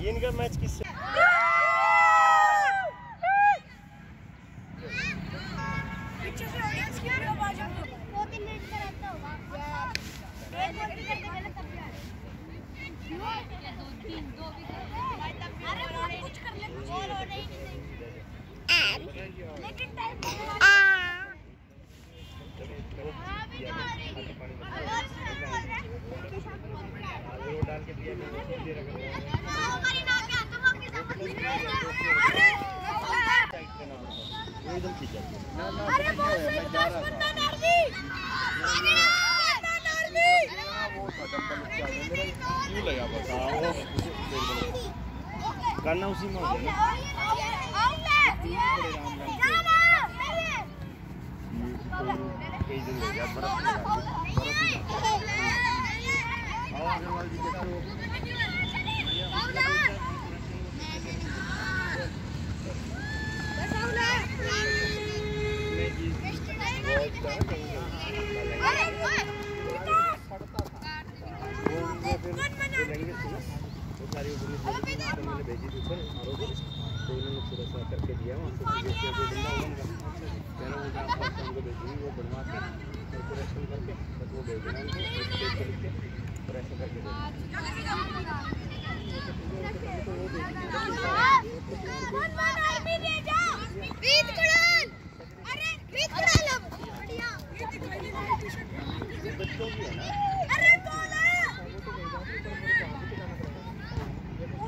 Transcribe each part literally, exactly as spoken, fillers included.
ये इनका मैच किससे? पीछे से ऑडियंस की आवाज आ रही है। दो तीन मिनट का रहता होगा। एक गोल भी करके पहले तब भी आ रही है। दो तीन दो भी अरे वो कुछ कर ले कुछ गोल हो नहीं लेकिन टाइम डाल के दिया हमारी नाक है तुम अपनी एकदम ठीक है। अरे बहुत सही पास बनना नारदी आगे ना नारदी वो खत्म क्यों लगा बताओ करना उसी में हो गया ना। कई दिन हो गया बर्फ अग्रवाल जी देखो मैंने भेजी थी सर आरोप तो उन्होंने थोड़ा सा करके दिया वहाँ से उनको भेजी वो बनवा के कॉर्पोरेशन करके बस वो भेज देना उनको और ऐसा करके बच्चों की है ना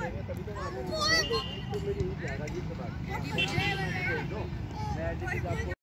तो मेरी यही दादाजी से बात मैं